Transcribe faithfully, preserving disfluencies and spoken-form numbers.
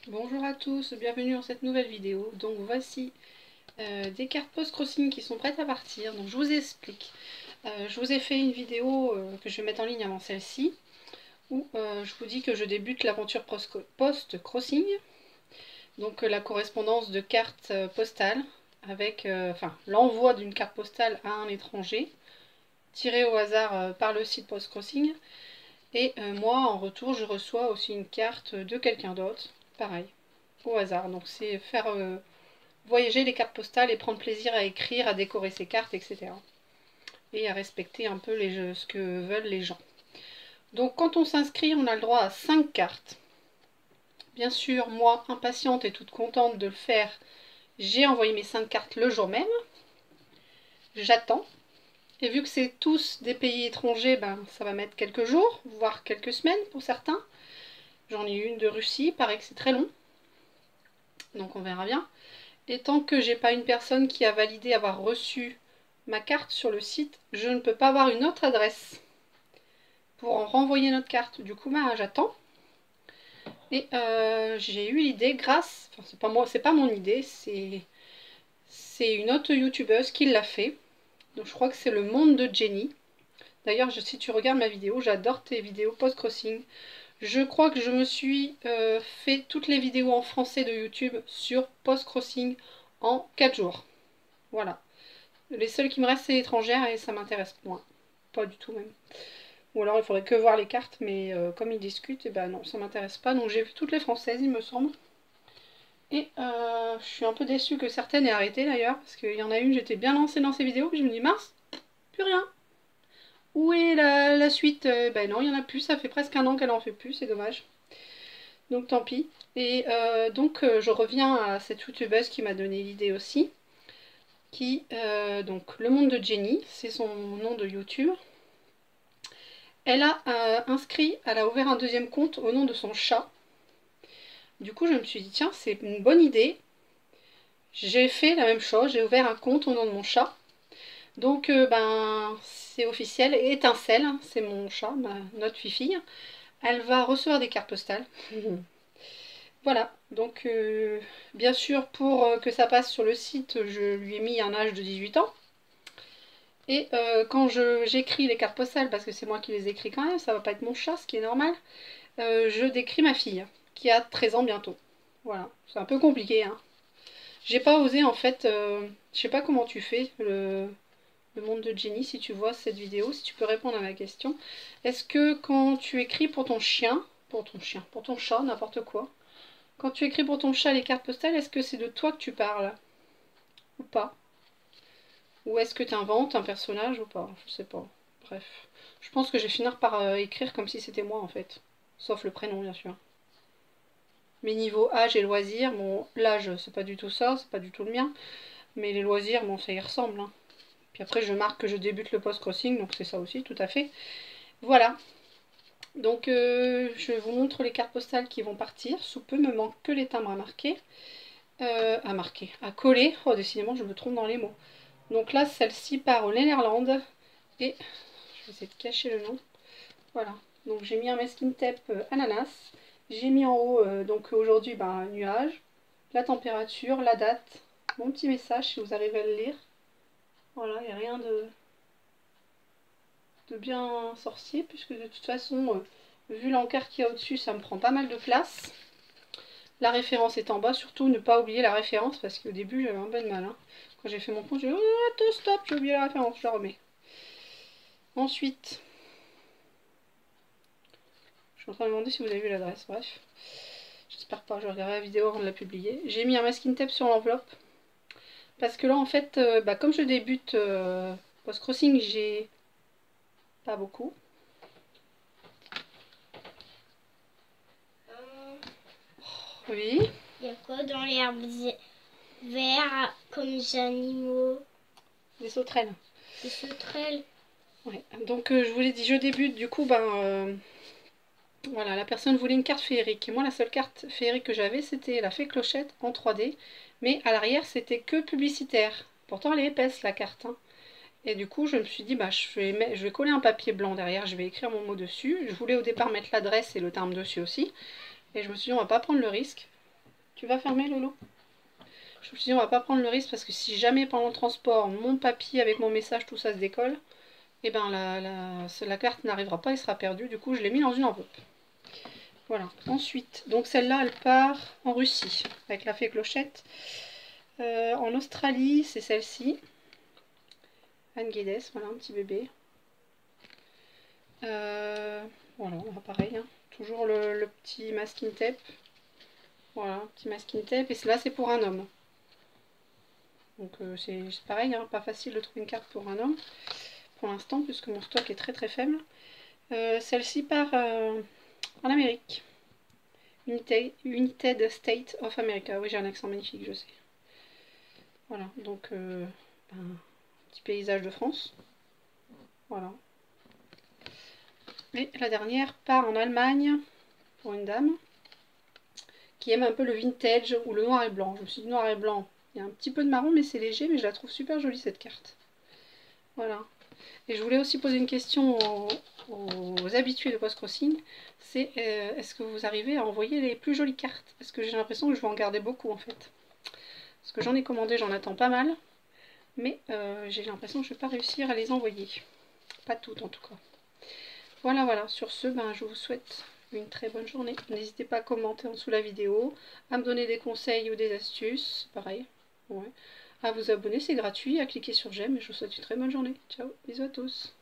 Bonjour à tous, bienvenue dans cette nouvelle vidéo. Donc voici euh, des cartes post-crossing qui sont prêtes à partir. Donc je vous explique. Euh, je vous ai fait une vidéo euh, que je vais mettre en ligne avant celle-ci, où euh, je vous dis que je débute l'aventure post-crossing. Donc euh, la correspondance de cartes euh, postales, avec euh, enfin l'envoi d'une carte postale à un étranger, tirée au hasard euh, par le site post-crossing. Et euh, moi, en retour, je reçois aussi une carte de quelqu'un d'autre, pareil, au hasard. Donc c'est faire euh, voyager les cartes postales et prendre plaisir à écrire, à décorer ces cartes, et cetera. Et à respecter un peu les jeux, ce que veulent les gens. Donc quand on s'inscrit, on a le droit à cinq cartes. Bien sûr, moi, impatiente et toute contente de le faire, j'ai envoyé mes cinq cartes le jour même. J'attends. Et vu que c'est tous des pays étrangers, ben, ça va mettre quelques jours, voire quelques semaines pour certains. J'en ai une de Russie, il paraît que c'est très long. Donc on verra bien. Et tant que j'ai pas une personne qui a validé avoir reçu ma carte sur le site, je ne peux pas avoir une autre adresse pour en renvoyer notre carte. Du coup, ben, j'attends. Et euh, j'ai eu l'idée grâce... Enfin, c'est pas moi, c'est pas mon idée, c'est... C'est une autre youtubeuse qui l'a fait. Donc je crois que c'est le monde de Jenny. D'ailleurs, si tu regardes ma vidéo, j'adore tes vidéos post-crossing. Je crois que je me suis euh, fait toutes les vidéos en français de YouTube sur post-crossing en quatre jours. Voilà. Les seules qui me restent, c'est étrangères et ça m'intéresse moins. Pas du tout même. Ou alors il faudrait que voir les cartes, mais euh, comme ils discutent, et ben non, ça m'intéresse pas. Donc j'ai vu toutes les françaises, il me semble. Et euh, je suis un peu déçue que certaines aient arrêté d'ailleurs, parce qu'il y en a une, j'étais bien lancée dans ces vidéos, puis je me dis mince, plus rien. Où est la, la suite? euh, Ben non, il n'y en a plus, ça fait presque un an qu'elle en fait plus, c'est dommage. Donc tant pis. Et euh, donc euh, je reviens à cette youtubeuse qui m'a donné l'idée aussi. Qui, euh, donc le monde de Jenny, c'est son nom de YouTube. Elle a euh, inscrit, elle a ouvert un deuxième compte au nom de son chat. Du coup je me suis dit tiens c'est une bonne idée. J'ai fait la même chose, j'ai ouvert un compte au nom de mon chat. Donc euh, ben c'est officiel, Étincelle, c'est mon chat, ma, notre fille. Elle va recevoir des cartes postales. Voilà, donc euh, bien sûr pour euh, que ça passe sur le site, je lui ai mis un âge de dix-huit ans. Et euh, quand j'écris les cartes postales, parce que c'est moi qui les écris quand même, ça va pas être mon chat, ce qui est normal, euh, je décris ma fille, qui a treize ans bientôt. Voilà, c'est un peu compliqué, hein. J'ai pas osé en fait, euh, je sais pas comment tu fais, le, le monde de Jenny, si tu vois cette vidéo, si tu peux répondre à ma question. Est-ce que quand tu écris pour ton chien, pour ton chien, pour ton chat, n'importe quoi, quand tu écris pour ton chat les cartes postales, est-ce que c'est de toi que tu parles? Ou pas? Ou est-ce que tu inventes un personnage ou pas? Je sais pas. Bref. Je pense que je vais finir par euh, écrire comme si c'était moi en fait. Sauf le prénom bien sûr. Mes niveaux âge et loisirs, bon l'âge c'est pas du tout ça, c'est pas du tout le mien. Mais les loisirs, bon ça y ressemble. Hein. Puis après je marque que je débute le post-crossing, donc c'est ça aussi tout à fait. Voilà. Donc euh, je vous montre les cartes postales qui vont partir. Sous peu, me manque que les timbres à marquer. Euh, à marquer, à coller. Oh décidément je me trompe dans les mots. Donc là, celle-ci part au Néerlande. Et je vais essayer de cacher le nom. Voilà. Donc j'ai mis un masking tape euh, ananas. J'ai mis en haut, euh, donc aujourd'hui, ben, un nuage. La température, la date. Mon petit message, si vous arrivez à le lire. Voilà, il n'y a rien de, de bien sorcier, puisque de toute façon, euh, vu l'encart qu'il y a au-dessus, ça me prend pas mal de place. La référence est en bas, surtout ne pas oublier la référence, parce qu'au début, j'avais un peu de mal. Hein. Quand j'ai fait mon compte, j'ai dit oh, attends, stop, j'ai oublié la référence, je la remets. Ensuite, je suis en train de me demander si vous avez vu l'adresse, bref. J'espère pas, je regarderai la vidéo avant de la publier. J'ai mis un masking tape sur l'enveloppe. Parce que là, en fait, euh, bah, comme je débute euh, post-crossing, j'ai pas beaucoup. Euh... Oui. Il y a quoi dans l'herbe vert comme des animaux? Des sauterelles. Des sauterelles. Ouais. Donc euh, je vous l'ai dit, je débute, du coup, ben... Euh... Voilà, la personne voulait une carte féerique. Et moi, la seule carte féerique que j'avais, c'était la fée clochette en trois D. Mais à l'arrière, c'était que publicitaire. Pourtant, elle est épaisse, la carte. Hein. Et du coup, je me suis dit, bah, je vais, mettre, je vais coller un papier blanc derrière, je vais écrire mon mot dessus. Je voulais au départ mettre l'adresse et le timbre dessus aussi. Et je me suis dit, on va pas prendre le risque. Tu vas fermer, Lolo? Je me suis dit, on va pas prendre le risque parce que si jamais pendant le transport, mon papier avec mon message, tout ça se décolle, et ben la, la, la carte n'arrivera pas, elle sera perdue. Du coup, je l'ai mis dans une enveloppe. Voilà. Ensuite, donc celle-là, elle part en Russie avec la fée Clochette. Euh, en Australie, c'est celle-ci. Anne Guedes, voilà, un petit bébé. Euh, voilà, pareil, hein. Toujours le, le petit masking tape. Voilà, un petit masking tape. Et là, c'est pour un homme. Donc euh, c'est pareil, hein, pas facile de trouver une carte pour un homme. Pour l'instant, puisque mon stock est très très faible. Euh, Celle-ci part euh, en Amérique. United, United States of America. Oui, j'ai un accent magnifique, je sais. Voilà, donc euh, ben, petit paysage de France. Voilà. Et la dernière part en Allemagne pour une dame qui aime un peu le vintage ou le noir et blanc. Je me suis dit noir et blanc. Il y a un petit peu de marron, mais c'est léger, mais je la trouve super jolie cette carte. Voilà. Et je voulais aussi poser une question aux, aux habitués de Postcrossing. C'est euh, est-ce que vous arrivez à envoyer les plus jolies cartes? Parce que j'ai l'impression que je vais en garder beaucoup en fait. Parce que j'en ai commandé, j'en attends pas mal. Mais euh, j'ai l'impression que je ne vais pas réussir à les envoyer. Pas toutes en tout cas. Voilà, voilà. Sur ce, ben, je vous souhaite une très bonne journée. N'hésitez pas à commenter en dessous la vidéo, à me donner des conseils ou des astuces. Pareil. Ouais. À vous abonner, c'est gratuit. À cliquer sur j'aime. Et je vous souhaite une très bonne journée. Ciao, bisous à tous.